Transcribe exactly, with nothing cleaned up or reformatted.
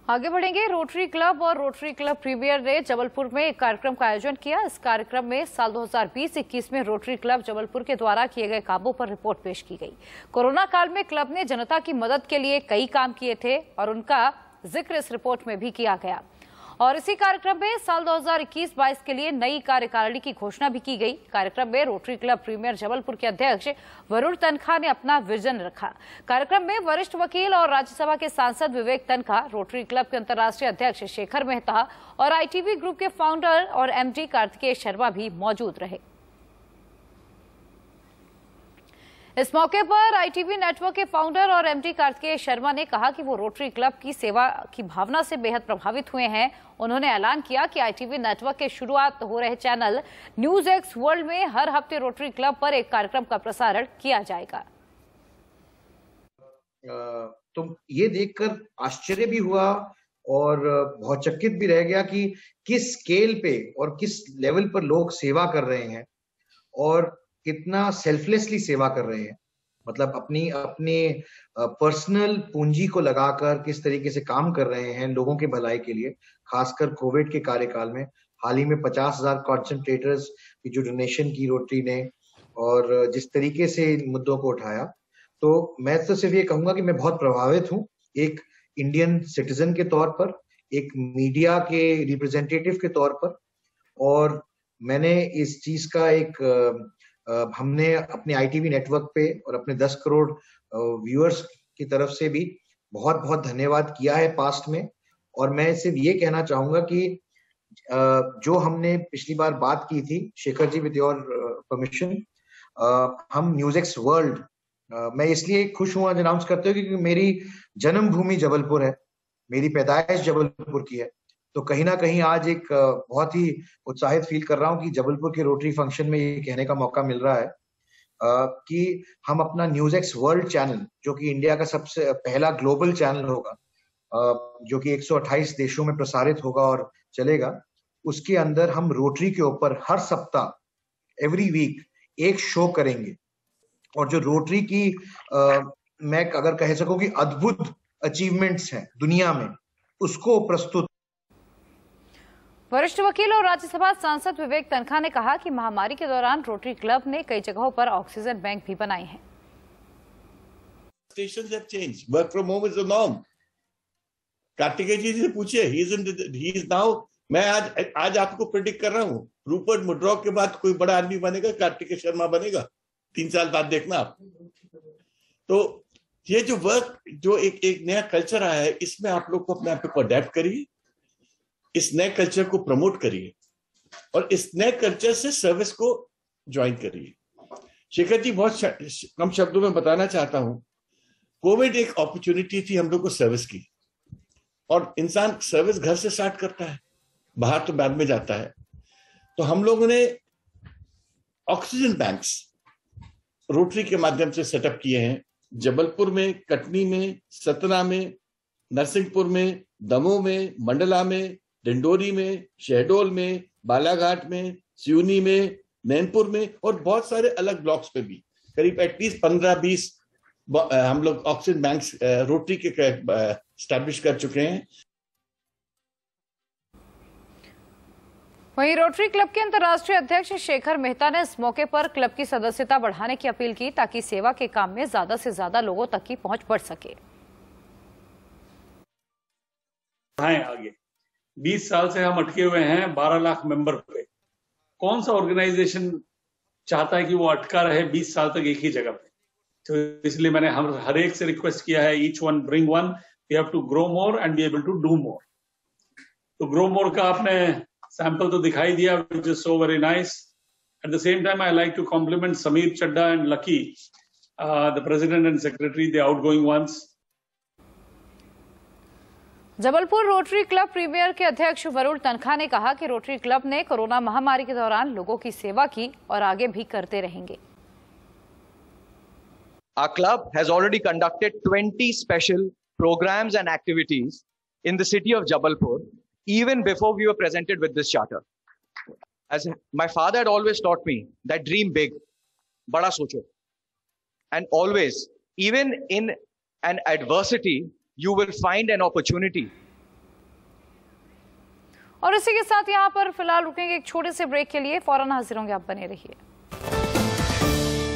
आगे बढ़ेंगे। Rotary club और रोटरी क्लब प्रीमियर ने जबलपुर में एक कार्यक्रम का आयोजन किया। इस कार्यक्रम में साल दो हज़ार बीस इक्कीस में रोटरी क्लब जबलपुर के द्वारा किए गए कामों पर रिपोर्ट पेश की गई। कोरोना काल में क्लब ने जनता की मदद के लिए कई काम किए थे और उनका जिक्र इस रिपोर्ट में भी किया गया। और इसी कार्यक्रम में साल दो हज़ार इक्कीस बाईस के लिए नई कार्यकारिणी की घोषणा भी की गई। कार्यक्रम में रोटरी क्लब प्रीमियर जबलपुर के अध्यक्ष वरुण तनखा ने अपना विजन रखा। कार्यक्रम में वरिष्ठ वकील और राज्यसभा के सांसद विवेक तनखा, रोटरी क्लब के अंतर्राष्ट्रीय अध्यक्ष शेखर मेहता और आईटीवी ग्रुप के फाउंडर और एमडी कार्तिकेय शर्मा भी मौजूद रहे। इस मौके पर आईटीवी नेटवर्क के फाउंडर और एमडी कार्तिकेय शर्मा ने कहा कि वो रोटरी क्लब की सेवा की भावना से बेहद प्रभावित हुए हैं। उन्होंने ऐलान किया कि आईटीवी नेटवर्क के शुरुआत हो रहे चैनल न्यूज एक्स वर्ल्ड में हर हफ्ते रोटरी क्लब पर एक कार्यक्रम का प्रसारण किया जाएगा। तो ये देखकर आश्चर्य भी हुआ और बहुत चकित भी रह गया कि किस स्केल पे और किस लेवल पर लोग सेवा कर रहे हैं और कितना सेल्फलेसली सेवा कर रहे हैं। मतलब अपनी अपने पर्सनल पूंजी को लगाकर किस तरीके से काम कर रहे हैं लोगों के भलाई के लिए, खासकर कोविड के कार्यकाल में। हाल ही में पचास हजार कॉन्सेंट्रेटर्स की जो डोनेशन की रोटरी ने और जिस तरीके से इन मुद्दों को उठाया, तो मैं तो सिर्फ ये कहूंगा कि मैं बहुत प्रभावित हूँ एक इंडियन सिटीजन के तौर पर, एक मीडिया के रिप्रेजेंटेटिव के तौर पर। और मैंने इस चीज का एक Uh, हमने अपने आईटीवी नेटवर्क पे और अपने दस करोड़ व्यूअर्स की तरफ से भी बहुत बहुत धन्यवाद किया है पास्ट में। और मैं सिर्फ ये कहना चाहूंगा कि uh, जो हमने पिछली बार बात की थी, Shekhar ji with your permission, हम न्यूज एक्स वर्ल्ड, uh, मैं इसलिए खुश हूं आज अनाउंस करते हुए क्योंकि मेरी जन्मभूमि जबलपुर है, मेरी पैदाइश जबलपुर की है। तो कहीं ना कहीं आज एक बहुत ही उत्साहित फील कर रहा हूं कि जबलपुर के रोटरी फंक्शन में ये कहने का मौका मिल रहा है कि हम अपना न्यूज एक्स वर्ल्ड चैनल, जो कि इंडिया का सबसे पहला ग्लोबल चैनल होगा, जो कि एक सौ अट्ठाईस देशों में प्रसारित होगा और चलेगा, उसके अंदर हम रोटरी के ऊपर हर सप्ताह एवरी वीक एक शो करेंगे। और जो रोटरी की आ, मैं अगर कह सकूं कि अद्भुत अचीवमेंट्स हैं दुनिया में, उसको प्रस्तुत। वरिष्ठ वकील और राज्यसभा सांसद विवेक तनखा ने कहा कि महामारी के दौरान रोटरी क्लब ने कई जगहों पर ऑक्सीजन बैंक भी बनाए हैं। Stations have changed. Work from home is the norm. Kartikeya जी से पूछिए, he is in the, he is now, मैं आज आज आपको प्रेडिक्ट कर रहा हूँ, रूपर्ट मुर्डॉक के बाद कोई बड़ा आदमी बनेगा, कार्तिकेय शर्मा बनेगा, तीन साल बाद देखना आप। तो ये जो वर्क, जो एक एक नया कल्चर आया है, इसमें आप लोग को अपने आप को अडेप्ट करिए, इस नए कल्चर को प्रमोट करिए और इस नए कल्चर से सर्विस को ज्वाइन करिए। शेखर जी, बहुत कम शब्दों में बताना चाहता हूं, कोविड एक अपॉर्चुनिटी थी हम लोग को सर्विस की, और इंसान सर्विस घर से स्टार्ट करता है, बाहर तो बाद में जाता है। तो हम लोगों ने ऑक्सीजन बैंक्स रोटरी के माध्यम से सेटअप किए हैं, जबलपुर में, कटनी में, सतना में, नरसिंहपुर में, दमोह में, मंडला में, डिंडोरी में, शहडोल में, बालाघाट में, सिवनी में, नैनपुर में और बहुत सारे अलग ब्लॉक्स पे भी करीब एटलीस्ट पंद्रह बीस हम लोग ऑक्सीजन बैंक्स रोटरी के एस्टैब्लिश कर चुके हैं। वहीं रोटरी क्लब के अंतर्राष्ट्रीय अध्यक्ष शेखर मेहता ने इस मौके पर क्लब की सदस्यता बढ़ाने की अपील की ताकि सेवा के काम में ज्यादा से ज्यादा लोगों तक की पहुंच बढ़ सके। आगे बीस साल से हम अटके हुए हैं बारह लाख मेंबर पे। कौन सा ऑर्गेनाइजेशन चाहता है कि वो अटका रहे बीस साल तक एक ही जगह पे? तो इसलिए मैंने हम हर एक से रिक्वेस्ट किया है, each one bring one, we have to grow more and be able to do more. तो ग्रो मोर का आपने सैंपल तो दिखाई दिया, which is so very nice. At the same time I like to compliment Sameer Chadda and Lucky, the president and secretary, the outgoing ones. Jabalpur Rotary club premier के अध्यक्ष वरुण तनखा ने कहा कि रोटरी क्लब ने कोरोना महामारी के दौरान लोगों की सेवा की और आगे भी करते रहेंगे। Our club has already conducted twenty special programs and activities in the city of Jabalpur, even before we were presented with this charter. As my father had always taught me that dream big, bada socho. And always, even in an adversity, you will find an opportunity और इसी के साथ यहाँ पर फिलहाल रुकेंगे एक छोटे से ब्रेक के लिए, फौरन हाजिर होंगे, आप बने रहिए।